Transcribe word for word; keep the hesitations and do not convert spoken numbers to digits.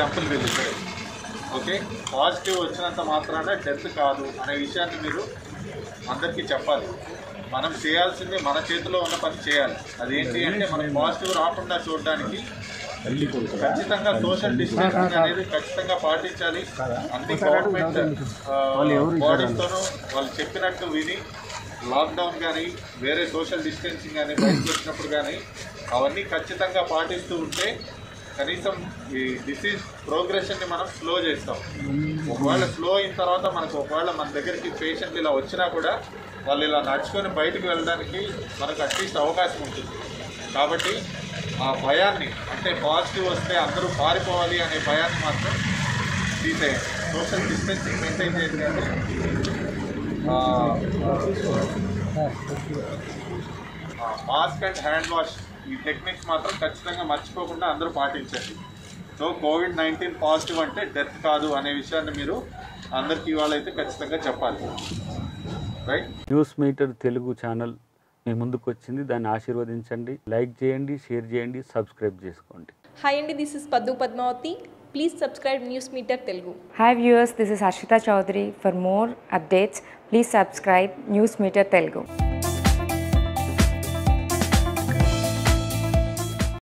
Example వెళ్ళిపోయి okay. Positive వచ్చినంత మాత్రాన డెత్ కాదు అనే విషయాన్ని మీరు అందరికీ చెప్పాలి. మనం చేయాల్సింది మన చేతిలో ఉన్న పని చేయాలి. అదేంటి అంటే మనం పాజిటివ్ రాకుండా చూడడానికి ఖచ్చితంగా సోషల్ డిస్టెన్సింగ్ అనేది ఖచ్చితంగా పాటించాలి. అన్ని గవర్నమెంట్ బాడీస్తోనూ వాళ్ళు చెప్పినట్టు విని లాక్డౌన్ కానీ వేరే సోషల్ డిస్టెన్సింగ్ కానీ బయటకు వచ్చినప్పుడు కానీ అవన్నీ ఖచ్చితంగా పాటిస్తూ ఉంటే కనీసం ఈ డిసీజ్ ప్రోగ్రెషన్ని మనం స్లో చేస్తాం. ఒకవేళ స్లో అయిన తర్వాత మనకు ఒకవేళ మన దగ్గరికి పేషెంట్లు ఇలా వచ్చినా కూడా వాళ్ళు ఇలా నడుచుకొని బయటకు వెళ్ళడానికి మనకు అట్లీస్ట్ అవకాశం ఉంటుంది. కాబట్టి ఆ భయాన్ని అంటే పాజిటివ్ వస్తే అందరూ పారిపోవాలి అనే భయాన్ని మాత్రం తీసేయండి. సోషల్ డిస్టెన్సింగ్ మెయింటైన్ చేయండి. కానీ మాస్క్ అండ్ హ్యాండ్ వాష్ ఈ టెక్నిక్స్ మాత్రం ఖచ్చితంగా మర్చిపోకుండా అందరూ పాటించండి. సో కోవిడ్ నైన్టీన్ పాజిటివ్ అంటే డెత్ కాదు అనే విషయాన్ని మీరు అందరికీ ఇవాళ అయితే ఖచ్చితంగా చెప్పాలి. Right. News meter Telugu channel మీ ముందుకు వచ్చింది, దాన్ని ఆశీర్వదించండి, లైక్ చేయండి, షేర్ చేయండి, సబ్స్క్రైబ్ చేసుకోండి. హాయ్ అండి, this is Paddu Padmavathi. Please subscribe news meter Telugu. Hi viewers, this is Arshitha Chowdary. For more updates please subscribe news meter Telugu.